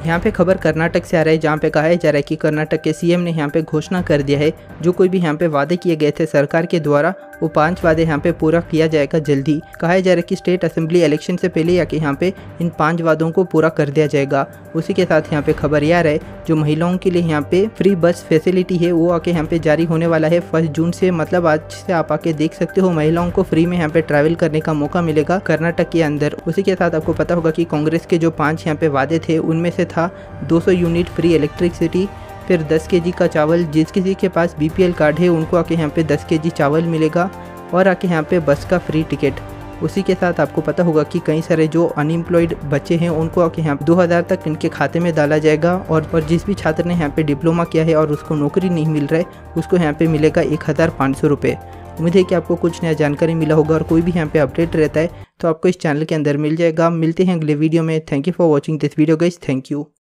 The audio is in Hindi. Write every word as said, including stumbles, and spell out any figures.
यहाँ पे खबर कर्नाटक से आ रहा है, जहाँ पे कहा जा रहा है कि कर्नाटक के सीएम ने यहाँ पे घोषणा कर दिया है जो कोई भी यहाँ पे वादे किए गए थे सरकार के द्वारा वो पांच वादे यहाँ पे पूरा किया जाएगा जल्दी। कहा जा रहा है कि स्टेट असेंबली इलेक्शन से पहले आके यहाँ पे इन पांच वादों को पूरा कर दिया जाएगा। उसी के साथ यहाँ पे खबर यह है जो महिलाओं के लिए यहाँ पे फ्री बस फैसिलिटी है वो आके यहाँ पे जारी होने वाला है फर्स्ट जून से, मतलब आज से आप आके देख सकते हो महिलाओं को फ्री में यहाँ पे ट्रैवल करने का मौका मिलेगा कर्नाटक के अंदर। उसी के साथ आपको पता होगा कि कांग्रेस के जो पांच यहाँ पे वादे थे उनमें से था दो सौ यूनिट फ्री इलेक्ट्रिसिटी, फिर दस केजी का चावल, जिस किसी के पास बीपीएल कार्ड है उनको आके यहाँ पे दस केजी चावल मिलेगा और आके यहाँ पे बस का फ्री टिकट। उसी के साथ आपको पता होगा कि कई सारे जो अनएम्प्लॉयड बच्चे हैं उनको आके यहाँ दो हज़ार तक इनके खाते में डाला जाएगा और, और जिस भी छात्र ने यहाँ पे डिप्लोमा किया है और उसको नौकरी नहीं मिल रहा है उसको यहाँ पे मिलेगा एक हज़ार पाँच सौ रुपये। उम्मीद है कि आपको कुछ नया जानकारी मिला होगा और कोई भी यहाँ पे अपडेट रहता है तो आपको इस चैनल के अंदर मिल जाएगा। मिलते हैं अगले वीडियो में। Thank you for watching this video guys, thank you.